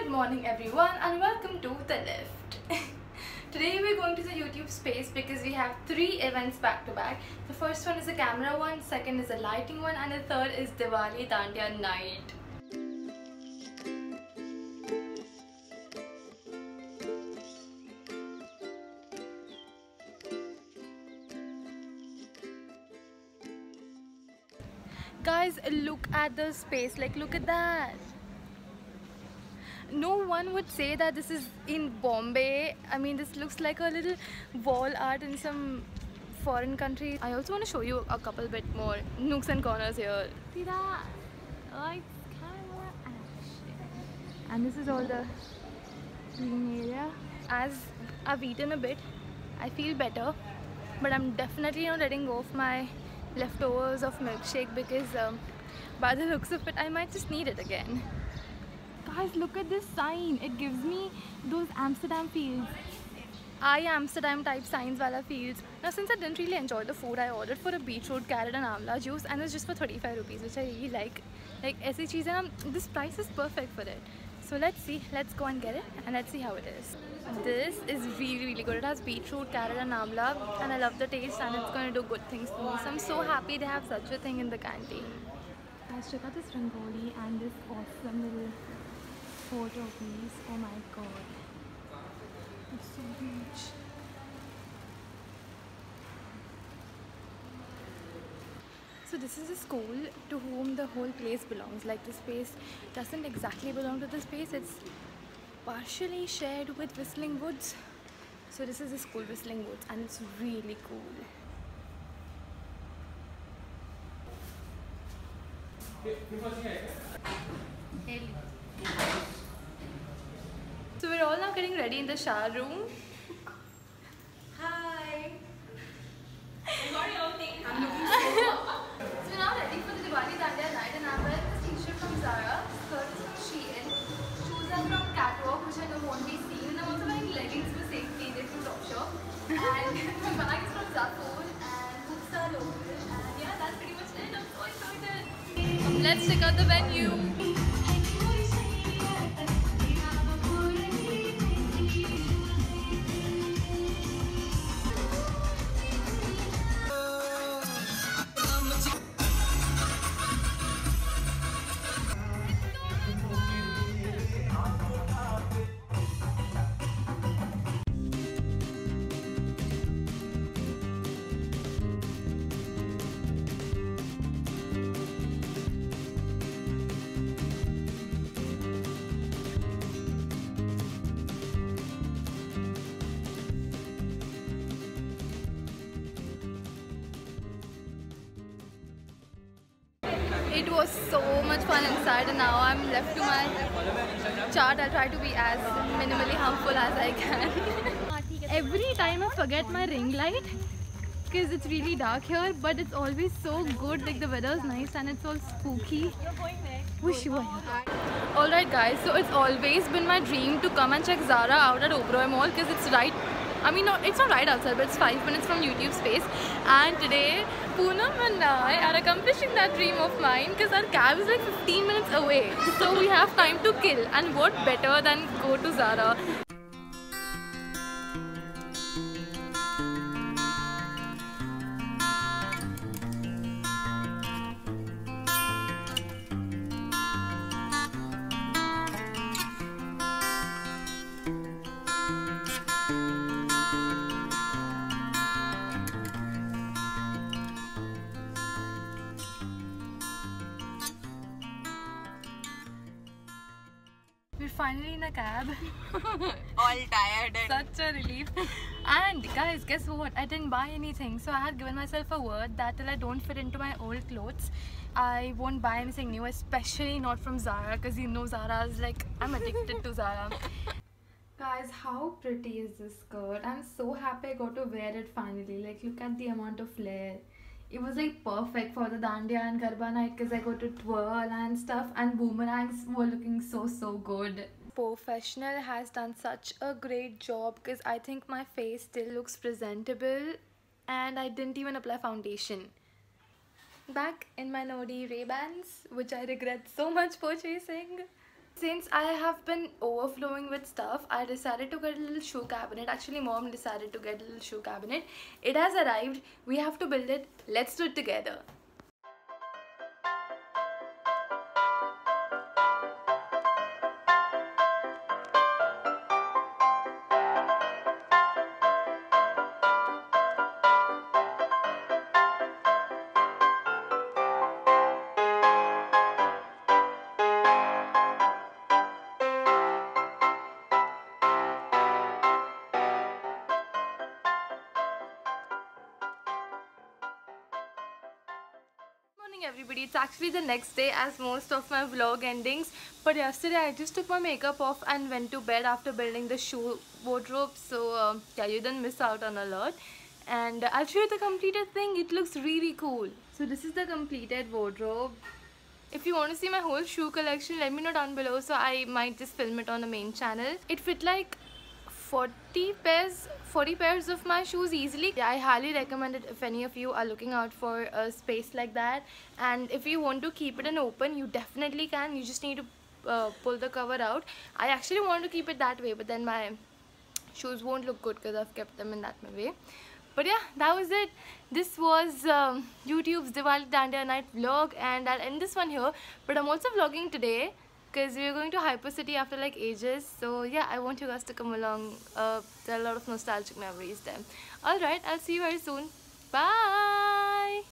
Good morning everyone and welcome to The Lift. Today we're going to the YouTube space because we have 3 events back to back. The first one is a camera one, second is a lighting one, and the third is Diwali Dandiya night. Guys, look at the space, like look at that. No one would say that this is in Bombay. I mean, this looks like a little wall art in some foreign country. I also want to show you a couple bit more nooks and corners here. See that? Lights, camera, action. And this is all the green area. As I've eaten a bit, I feel better, but I'm definitely not letting go of my leftovers of milkshake because by the looks of it, I might just need it again. Guys, look at this sign. It gives me those Amsterdam feels. Amsterdam type signs wala feels. Now since I didn't really enjoy the food, I ordered for a beetroot, carrot and amla juice, and it's just for 35 rupees, which I really like. Like aisi cheezein, this price is perfect for it. So let's see, let's go and get it and let's see how it is. This is really good. It has beetroot, carrot and amla, and I love the taste and it's going to do good things for me. So I'm so happy they have such a thing in the canteen. Guys, check out this rangoli and this awesome little photo piece. Oh my god, it's so huge. So this is a school to whom the whole place belongs. Like this place doesn't exactly belong to the space, it's partially shared with Whistling Woods. So this is the school, Whistling Woods, and it's really cool. So we're all now getting ready in the shower room. Hi! What do you all think? I'm looking so So we're now ready for the Diwali Dandiya night, and I'm wearing this t-shirt from Zara, skirt is from Shein, shoes are from Catwalk, which I know won't be seen, and I'm also wearing leggings for safety, they're from Topshop, and my bag is from Zafur, and books are local, and yeah, that's pretty much it. I'm so excited. Let's check out the venue. It was so much fun inside, and now I'm left to my chart. I'll try to be as minimally harmful as I can. Every time I forget my ring light because it's really dark here, but it's always so good. Like the weather is nice and it's all spooky. Alright guys, so it's always been my dream to come and check Zara out at Oberoi Mall because it's right, I mean, no, it's not right outside, but it's 5 minutes from YouTube space. And today, Poonam and I are accomplishing that dream of mine because our cab is like 15 minutes away. So we have time to kill, and what better than go to Zara. We're finally in a cab. All tired and Such a relief. And guys, guess what? I didn't buy anything. So I had given myself a word that till I don't fit into my old clothes, I won't buy anything new, especially not from Zara, because you know Zara is like, I'm addicted to Zara. Guys, how pretty is this skirt? I'm so happy I got to wear it finally. Like, look at the amount of flare. It was like perfect for the Dandiya and Garba night because I got to twirl and stuff, and boomerangs were looking so good. Professional has done such a great job because I think my face still looks presentable and I didn't even apply foundation. Back in my Nodi Ray-Bans, which I regret so much purchasing. Since I have been overflowing with stuff, I decided to get a little shoe cabinet. Actually, mom decided to get a little shoe cabinet. It has arrived. We have to build it. Let's do it together. Morning everybody, it's actually the next day as most of my vlog endings, but yesterday I just took my makeup off and went to bed after building the shoe wardrobe. So yeah, you didn't miss out on a lot, and I'll show you the completed thing. It looks really cool. So this is the completed wardrobe. If you want to see my whole shoe collection, let me know down below, so I might just film it on the main channel. It fit like 40 pairs of my shoes easily. Yeah, I highly recommend it if any of you are looking out for a space like that, and if you want to keep it an open, you definitely can. You just need to pull the cover out. I actually want to keep it that way, but then my shoes won't look good because I've kept them in that way. But yeah, that was it. This was YouTube's Diwali Dandiya night vlog, and I'll end this one here. But I'm also vlogging today because we're going to Hypercity after like ages. So yeah, I want you guys to come along. There are a lot of nostalgic memories there. Alright, I'll see you very soon. Bye!